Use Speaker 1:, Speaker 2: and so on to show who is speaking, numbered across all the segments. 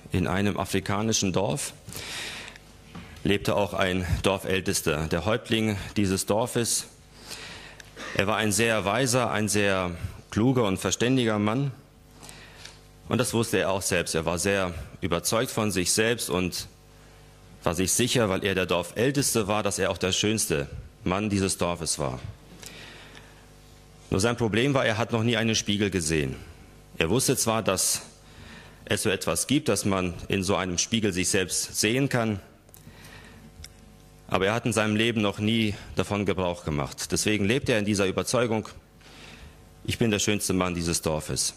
Speaker 1: In einem afrikanischen Dorf lebte auch ein Dorfältester, der Häuptling dieses Dorfes. Er war ein sehr weiser, ein sehr kluger und verständiger Mann. Und das wusste er auch selbst. Er war sehr überzeugt von sich selbst und war sich sicher, weil er der Dorfälteste war, dass er auch der schönste Mann dieses Dorfes war. Nur sein Problem war, er hat noch nie einen Spiegel gesehen. Er wusste zwar, dass es so etwas gibt, dass man in so einem Spiegel sich selbst sehen kann, aber er hat in seinem Leben noch nie davon Gebrauch gemacht. Deswegen lebt er in dieser Überzeugung, ich bin der schönste Mann dieses Dorfes.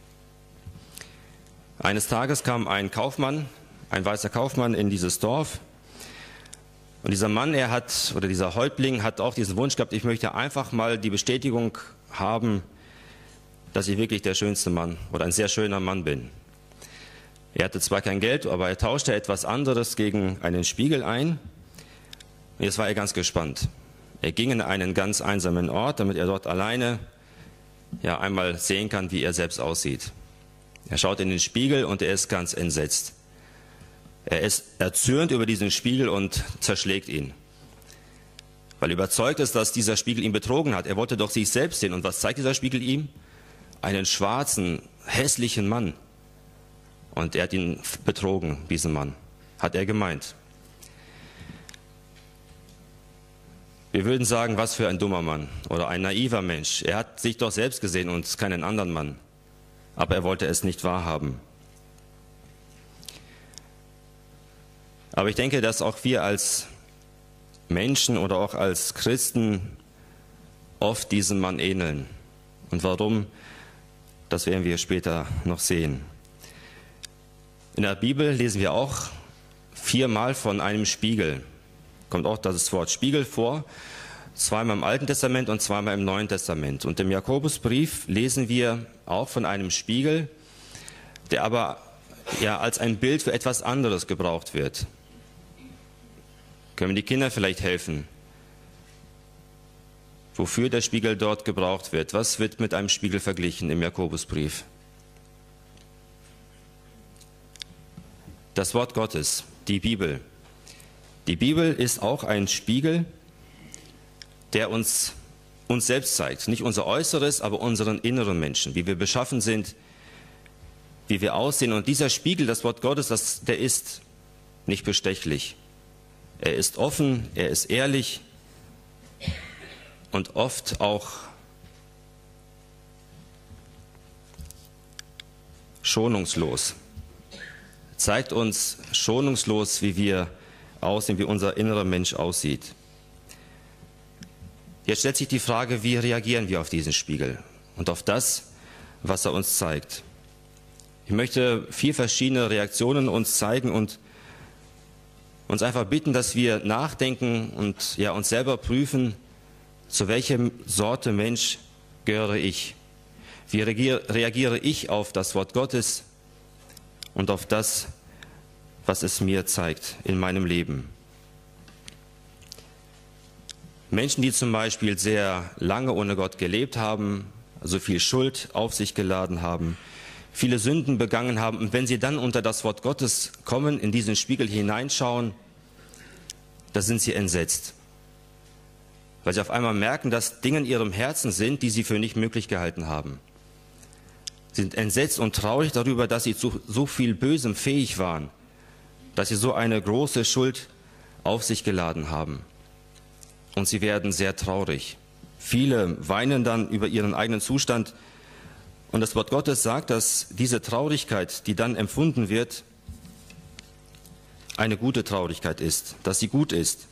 Speaker 1: Eines Tages kam ein Kaufmann, ein weißer Kaufmann in dieses Dorf. Und dieser Mann, dieser Häuptling hat auch diesen Wunsch gehabt, ich möchte einfach mal die Bestätigung haben, dass ich wirklich der schönste Mann oder ein sehr schöner Mann bin. Er hatte zwar kein Geld, aber er tauschte etwas anderes gegen einen Spiegel ein. Und jetzt war er ganz gespannt. Er ging in einen ganz einsamen Ort, damit er dort alleine einmal sehen kann, wie er selbst aussieht. Er schaut in den Spiegel und er ist ganz entsetzt. Er ist erzürnt über diesen Spiegel und zerschlägt ihn. Weil er überzeugt ist, dass dieser Spiegel ihn betrogen hat. Er wollte doch sich selbst sehen. Und was zeigt dieser Spiegel ihm? Einen schwarzen, hässlichen Mann. Und er hat ihn betrogen, diesen Mann, hat er gemeint. Wir würden sagen, was für ein dummer Mann oder ein naiver Mensch. Er hat sich doch selbst gesehen und keinen anderen Mann. Aber er wollte es nicht wahrhaben. Aber ich denke, dass auch wir als Menschen oder auch als Christen oft diesem Mann ähneln. Und warum, das werden wir später noch sehen. In der Bibel lesen wir auch 4-mal von einem Spiegel. Kommt auch das Wort Spiegel vor, 2-mal im Alten Testament und 2-mal im Neuen Testament. Und im Jakobusbrief lesen wir auch von einem Spiegel, der aber als ein Bild für etwas anderes gebraucht wird. Können wir die Kinder vielleicht helfen? Wofür der Spiegel dort gebraucht wird? Was wird mit einem Spiegel verglichen im Jakobusbrief? Das Wort Gottes, die Bibel. Die Bibel ist auch ein Spiegel, der uns selbst zeigt. Nicht unser Äußeres, aber unseren inneren Menschen, wie wir beschaffen sind, wie wir aussehen. Und dieser Spiegel, das Wort Gottes, der ist nicht bestechlich. Er ist offen, er ist ehrlich und oft auch schonungslos. Zeigt uns schonungslos, wie wir aussehen, wie unser innerer Mensch aussieht. Jetzt stellt sich die Frage, wie reagieren wir auf diesen Spiegel und auf das, was er uns zeigt. Ich möchte 4 verschiedene Reaktionen uns zeigen und uns einfach bitten, dass wir nachdenken und uns selber prüfen, zu welcher Sorte Mensch gehöre ich? Wie reagiere ich auf das Wort Gottes und auf das, was es mir zeigt in meinem Leben? Menschen, die zum Beispiel sehr lange ohne Gott gelebt haben, also viel Schuld auf sich geladen haben, viele Sünden begangen haben, und wenn sie dann unter das Wort Gottes kommen, in diesen Spiegel hineinschauen, da sind sie entsetzt. Weil sie auf einmal merken, dass Dinge in ihrem Herzen sind, die sie für nicht möglich gehalten haben. Sie sind entsetzt und traurig darüber, dass sie zu so viel Bösem fähig waren, dass sie so eine große Schuld auf sich geladen haben. Und sie werden sehr traurig. Viele weinen dann über ihren eigenen Zustand. Und das Wort Gottes sagt, dass diese Traurigkeit, die dann empfunden wird, eine gute Traurigkeit ist, dass sie gut ist.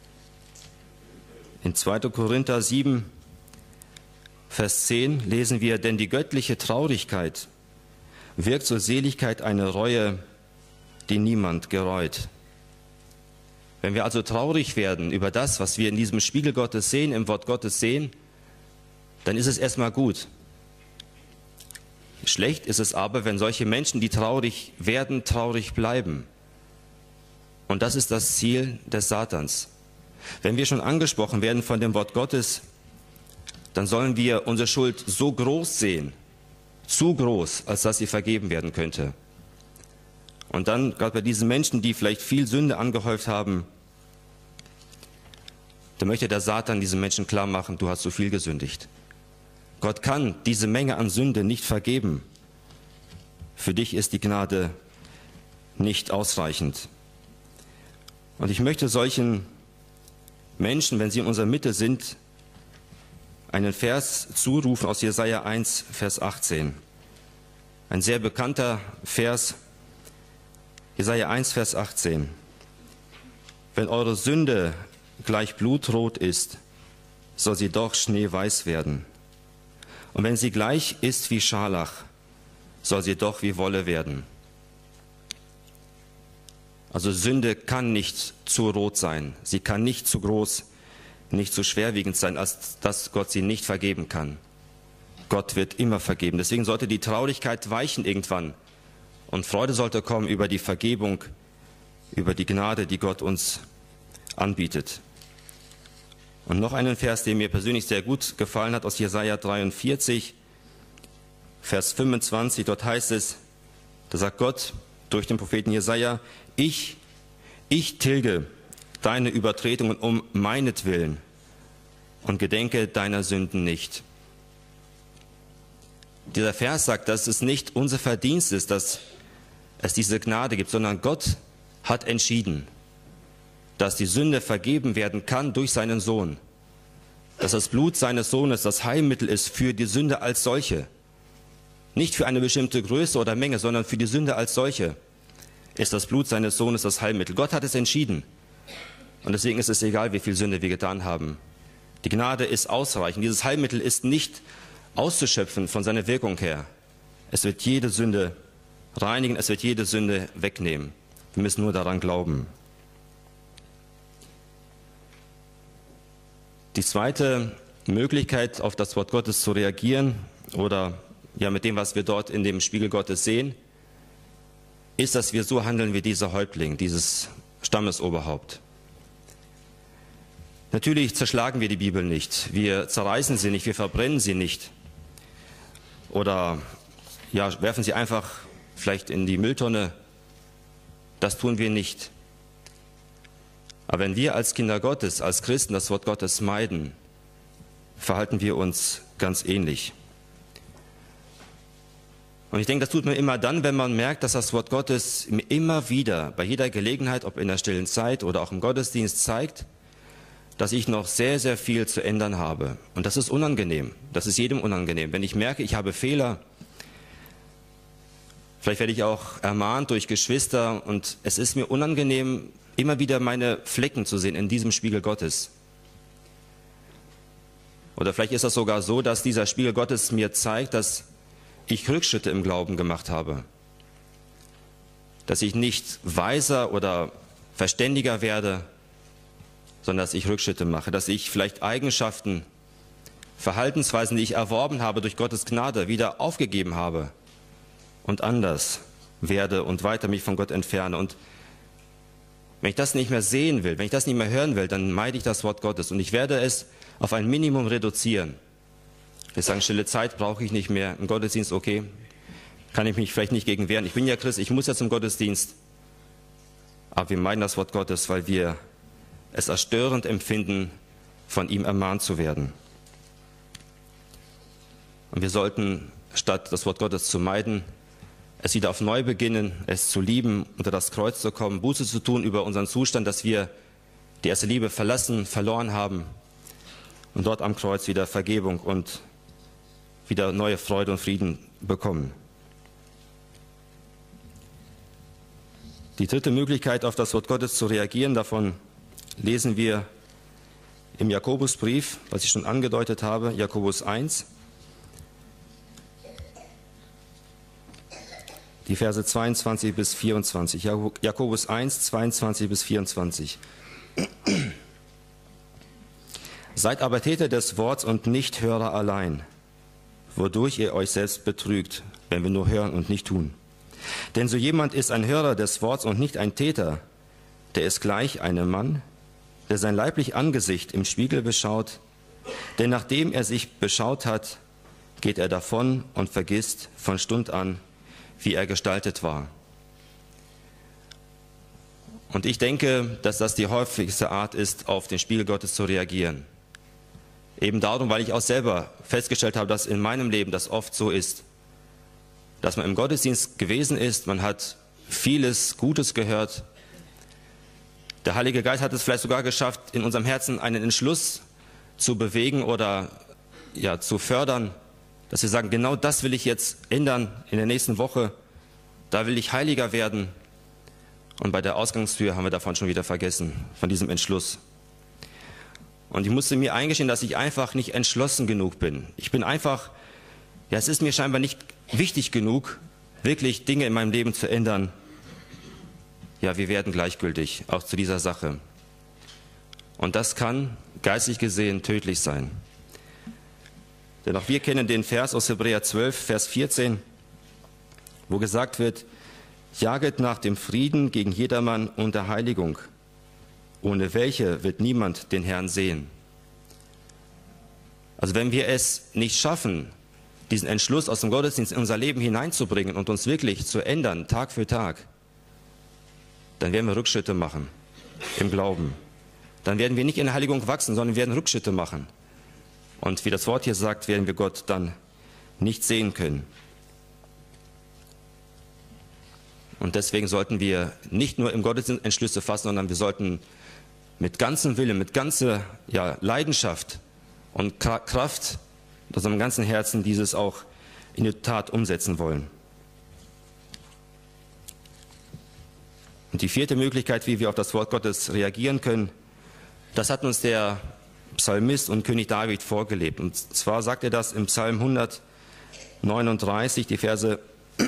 Speaker 1: In 2. Korinther 7, Vers 10 lesen wir, denn die göttliche Traurigkeit wirkt zur Seligkeit eine Reue, die niemand gereut. Wenn wir also traurig werden über das, was wir in diesem Spiegel Gottes sehen, im Wort Gottes sehen, dann ist es erstmal gut. Schlecht ist es aber, wenn solche Menschen, die traurig werden, traurig bleiben. Und das ist das Ziel des Satans. Wenn wir schon angesprochen werden von dem Wort Gottes, dann sollen wir unsere Schuld so groß sehen, zu groß, als dass sie vergeben werden könnte. Und dann, gerade bei diesen Menschen, die vielleicht viel Sünde angehäuft haben, da möchte der Satan diesen Menschen klar machen, du hast zu viel gesündigt. Gott kann diese Menge an Sünde nicht vergeben. Für dich ist die Gnade nicht ausreichend. Und ich möchte solchen Menschen, wenn sie in unserer Mitte sind, einen Vers zurufen aus Jesaja 1, Vers 18. Ein sehr bekannter Vers, Jesaja 1, Vers 18. Wenn eure Sünde gleich blutrot ist, soll sie doch schneeweiß werden. Und wenn sie gleich ist wie Scharlach, soll sie doch wie Wolle werden. Also Sünde kann nicht zu rot sein. Sie kann nicht zu groß, nicht zu schwerwiegend sein, als dass Gott sie nicht vergeben kann. Gott wird immer vergeben. Deswegen sollte die Traurigkeit weichen irgendwann. Und Freude sollte kommen über die Vergebung, über die Gnade, die Gott uns anbietet. Und noch einen Vers, der mir persönlich sehr gut gefallen hat, aus Jesaja 43, Vers 25. Dort heißt es, da sagt Gott durch den Propheten Jesaja, ich tilge deine Übertretungen um meinetwillen und gedenke deiner Sünden nicht. Dieser Vers sagt, dass es nicht unser Verdienst ist, dass es diese Gnade gibt, sondern Gott hat entschieden, dass die Sünde vergeben werden kann durch seinen Sohn. Dass das Blut seines Sohnes das Heilmittel ist für die Sünde als solche. Nicht für eine bestimmte Größe oder Menge, sondern für die Sünde als solche ist das Blut seines Sohnes das Heilmittel. Gott hat es entschieden. Und deswegen ist es egal, wie viel Sünde wir getan haben. Die Gnade ist ausreichend. Dieses Heilmittel ist nicht auszuschöpfen von seiner Wirkung her. Es wird jede Sünde reinigen, es wird jede Sünde wegnehmen. Wir müssen nur daran glauben. Die zweite Möglichkeit, auf das Wort Gottes zu reagieren oder ja mit dem, was wir dort in dem Spiegel Gottes sehen, ist, dass wir so handeln wie dieser Häuptling, dieses Stammesoberhaupt. Natürlich zerschlagen wir die Bibel nicht, wir zerreißen sie nicht, wir verbrennen sie nicht oder ja, werfen sie einfach vielleicht in die Mülltonne. Das tun wir nicht. Aber wenn wir als Kinder Gottes, als Christen das Wort Gottes meiden, verhalten wir uns ganz ähnlich. Und ich denke, das tut man immer dann, wenn man merkt, dass das Wort Gottes immer wieder, bei jeder Gelegenheit, ob in der stillen Zeit oder auch im Gottesdienst, zeigt, dass ich noch sehr, sehr viel zu ändern habe. Und das ist unangenehm. Das ist jedem unangenehm. Wenn ich merke, ich habe Fehler, vielleicht werde ich auch ermahnt durch Geschwister und es ist mir unangenehm, immer wieder meine Flecken zu sehen in diesem Spiegel Gottes. Oder vielleicht ist das sogar so, dass dieser Spiegel Gottes mir zeigt, dass ich Rückschritte im Glauben gemacht habe. Dass ich nicht weiser oder verständiger werde, sondern dass ich Rückschritte mache. Dass ich vielleicht Eigenschaften, Verhaltensweisen, die ich erworben habe durch Gottes Gnade, wieder aufgegeben habe und anders werde und weiter mich von Gott entferne. Und wenn ich das nicht mehr sehen will, wenn ich das nicht mehr hören will, dann meide ich das Wort Gottes und ich werde es auf ein Minimum reduzieren. Wir sagen, stille Zeit brauche ich nicht mehr, im Gottesdienst okay, kann ich mich vielleicht nicht gegen wehren. Ich bin ja Christ, ich muss ja zum Gottesdienst. Aber wir meiden das Wort Gottes, weil wir es als störend empfinden, von ihm ermahnt zu werden. Und wir sollten, statt das Wort Gottes zu meiden, es wieder auf neu beginnen, es zu lieben, unter das Kreuz zu kommen, Buße zu tun über unseren Zustand, dass wir die erste Liebe verlassen, verloren haben und dort am Kreuz wieder Vergebung und wieder neue Freude und Frieden bekommen. Die dritte Möglichkeit, auf das Wort Gottes zu reagieren, davon lesen wir im Jakobusbrief, was ich schon angedeutet habe, Jakobus 1, die Verse 22 bis 24. Jakobus 1, 22 bis 24. Seid aber Täter des Worts und nicht Hörer allein, wodurch ihr euch selbst betrügt, wenn wir nur hören und nicht tun. Denn so jemand ist ein Hörer des Worts und nicht ein Täter, der ist gleich einem Mann, der sein leiblich Angesicht im Spiegel beschaut, denn nachdem er sich beschaut hat, geht er davon und vergisst von Stund an, wie er gestaltet war. Und ich denke, dass das die häufigste Art ist, auf den Spiegel Gottes zu reagieren. Eben darum, weil ich auch selber festgestellt habe, dass in meinem Leben das oft so ist, dass man im Gottesdienst gewesen ist, man hat vieles Gutes gehört. Der Heilige Geist hat es vielleicht sogar geschafft, in unserem Herzen einen Entschluss zu bewegen oder ja, zu fördern, dass wir sagen, genau das will ich jetzt ändern in der nächsten Woche, da will ich heiliger werden. Und bei der Ausgangstür haben wir davon schon wieder vergessen, von diesem Entschluss. Und ich musste mir eingestehen, dass ich einfach nicht entschlossen genug bin. Ich bin einfach, ja, es ist mir scheinbar nicht wichtig genug, wirklich Dinge in meinem Leben zu ändern. Ja, wir werden gleichgültig, auch zu dieser Sache. Und das kann, geistlich gesehen, tödlich sein. Denn auch wir kennen den Vers aus Hebräer 12, Vers 14, wo gesagt wird, jaget nach dem Frieden gegen jedermann und der Heiligung, ohne welche wird niemand den Herrn sehen. Also wenn wir es nicht schaffen, diesen Entschluss aus dem Gottesdienst in unser Leben hineinzubringen und uns wirklich zu ändern, Tag für Tag, dann werden wir Rückschritte machen im Glauben. Dann werden wir nicht in der Heiligung wachsen, sondern wir werden Rückschritte machen. Und wie das Wort hier sagt, werden wir Gott dann nicht sehen können. Und deswegen sollten wir nicht nur im Gottesdienst Entschlüsse fassen, sondern wir sollten mit ganzem Willen, mit ganzer Leidenschaft und Kraft, aus unserem ganzen Herzen dieses auch in die Tat umsetzen wollen. Und die vierte Möglichkeit, wie wir auf das Wort Gottes reagieren können, das hat uns der Psalmist und König David vorgelebt. Und zwar sagt er das im Psalm 139, die Verse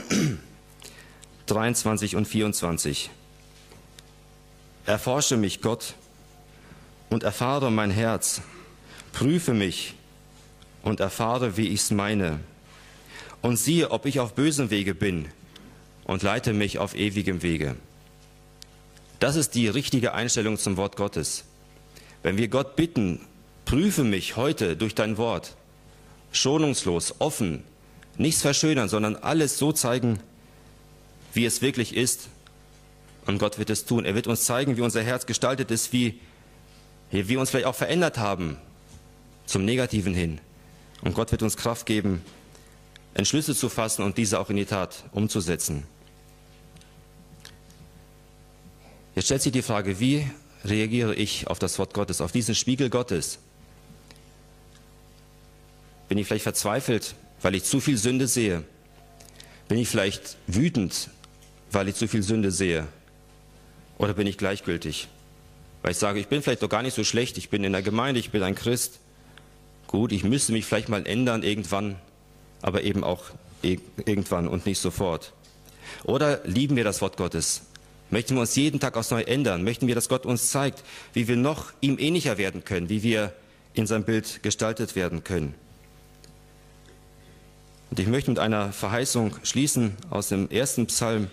Speaker 1: 23 und 24. Erforsche mich, Gott, und erfahre mein Herz. Prüfe mich und erfahre, wie ich's meine. Und siehe, ob ich auf bösem Wege bin, und leite mich auf ewigem Wege. Das ist die richtige Einstellung zum Wort Gottes. Wenn wir Gott bitten, prüfe mich heute durch dein Wort, schonungslos, offen, nichts verschönern, sondern alles so zeigen, wie es wirklich ist. Und Gott wird es tun. Er wird uns zeigen, wie unser Herz gestaltet ist, wie wir uns vielleicht auch verändert haben zum Negativen hin. Und Gott wird uns Kraft geben, Entschlüsse zu fassen und diese auch in die Tat umzusetzen. Jetzt stellt sich die Frage, wie reagiere ich auf das Wort Gottes, auf diesen Spiegel Gottes? Bin ich vielleicht verzweifelt, weil ich zu viel Sünde sehe? Bin ich vielleicht wütend, weil ich zu viel Sünde sehe? Oder bin ich gleichgültig? Weil ich sage, ich bin vielleicht doch gar nicht so schlecht, ich bin in der Gemeinde, ich bin ein Christ. Gut, ich müsste mich vielleicht mal ändern irgendwann, aber eben auch irgendwann und nicht sofort. Oder lieben wir das Wort Gottes? Möchten wir uns jeden Tag aufs Neue ändern? Möchten wir, dass Gott uns zeigt, wie wir noch ihm ähnlicher werden können, wie wir in sein Bild gestaltet werden können? Und ich möchte mit einer Verheißung schließen aus dem ersten Psalm,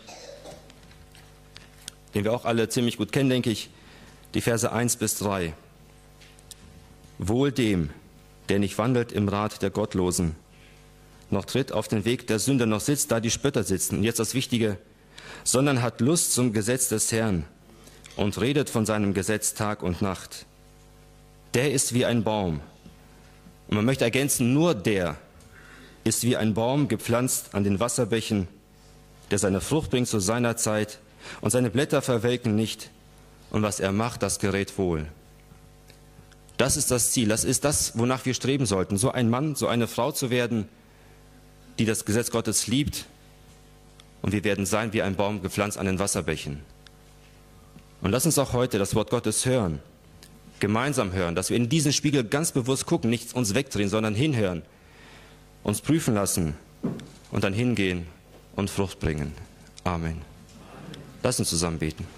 Speaker 1: den wir auch alle ziemlich gut kennen, denke ich, die Verse 1 bis 3. Wohl dem, der nicht wandelt im Rat der Gottlosen, noch tritt auf den Weg der Sünder, noch sitzt, da die Spötter sitzen. Und jetzt das Wichtige, sondern hat Lust zum Gesetz des Herrn und redet von seinem Gesetz Tag und Nacht. Der ist wie ein Baum. Und man möchte ergänzen, nur der ist wie ein Baum gepflanzt an den Wasserbächen, der seine Frucht bringt zu seiner Zeit und seine Blätter verwelken nicht. Und was er macht, das gerät wohl. Das ist das Ziel, das ist das, wonach wir streben sollten, so ein Mann, so eine Frau zu werden, die das Gesetz Gottes liebt. Und wir werden sein wie ein Baum gepflanzt an den Wasserbächen. Und lass uns auch heute das Wort Gottes hören, gemeinsam hören, dass wir in diesen Spiegel ganz bewusst gucken, nicht uns wegdrehen, sondern hinhören, uns prüfen lassen und dann hingehen und Frucht bringen. Amen. Lass uns zusammen beten.